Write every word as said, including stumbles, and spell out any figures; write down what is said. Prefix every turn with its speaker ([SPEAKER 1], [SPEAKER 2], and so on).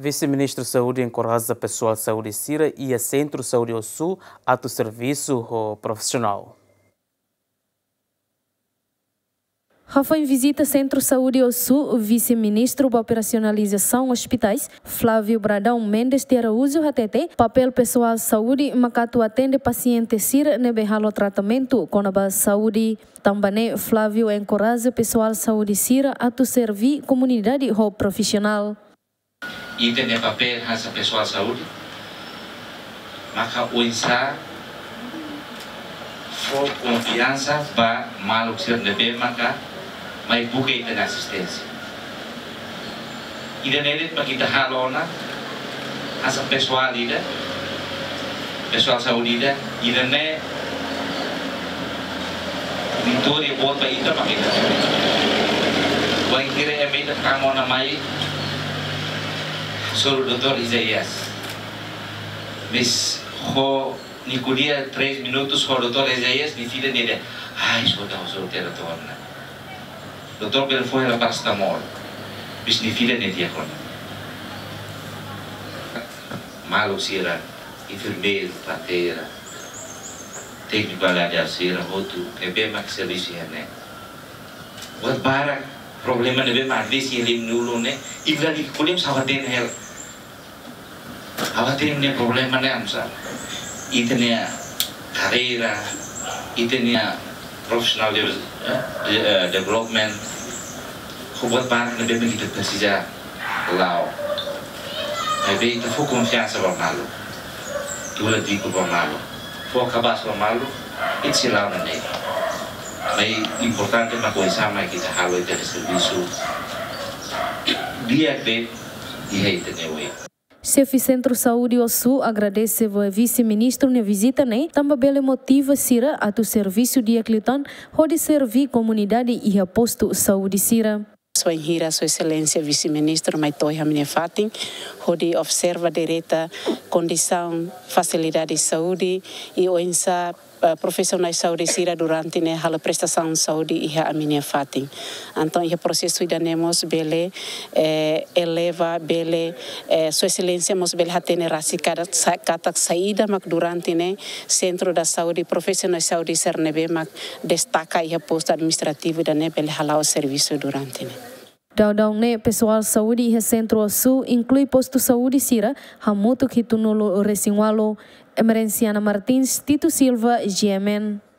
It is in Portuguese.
[SPEAKER 1] Vice-Ministro de Saúde encoraja pessoal de saúde Sira e a Centro de Saúde Sul a tu serviço profissional.
[SPEAKER 2] Rafa em visita Centro de Saúde ao Sul, o vice-ministro da Operacionalização Hospitais, Flávio Bradão Mendes de Araújo, H T T, papel pessoal de saúde, macato atende paciente Sira nebe halo tratamento com a saúde. Também Flávio encoraja pessoal de saúde Sira a tu servir comunidade ou profissional.
[SPEAKER 3] E tem papel essa pessoal de saúde, maka uinsa for confiança para malu Sira nebe maka may bukay ng assistência. Ida nelit makita halo na asa pessoal ida, pessoal saúde ida, ida ne vitória bot pa ida makita. Wang kira emida kamo na may solo doutor Isaías. Mis ho ni kuliah três minutos ho doutor Isaías ni tida nida. Ai, so tahu so tera torna. Doutor Bel foi a paracetamol, bis ni fila ne dia kon. Malu Sira, enfermeiro, pateira, técnico balajar Sira, outro, é bem mais serviço né. Buat barang problema ne bem mais visi lim nulu ne, igual que kulim sahaten hel. Awatin ne problema ne amsa. Itenia carreira, itenia professional uh, development, buat barang na bem kita precisa lau. Aí bem que for confiança para malo, tu lhe digo para malo, for acabar para malo, itu sih lau nanti. Mas importante mas coisa sama kita halu itu serviço dia bem dia itu newe.
[SPEAKER 2] Chefe Centro de Saúde ao Sul agradece ao vice-ministro na visita, né? Também bele motiva Sira a tu serviço de Acliton, onde servir comunidade e a posto saúde Sira.
[SPEAKER 4] Sua hira, sua excelência vice-ministro Maitoi Haminefatin, onde observa direta condição, facilidade de saúde e oinsa Uh, profissionais de saúde Sira durante né a prestação de saúde e a minha fatin. Então o processo ainda nemos bele eh, eleva bele eh, sua excelência mos bele hatene rasi cada cada saída mak durante né centro da saúde profissionais de saúde ser nebe mak destaca e posto administrativo da né bele halau serviço durante né.
[SPEAKER 2] Daudang ne pessoal saúde e Centro ao Sul inclui posto saúde Sira, hamuto kitunolo resinwalo, Emerenciana Martins, Tito Silva, G M N.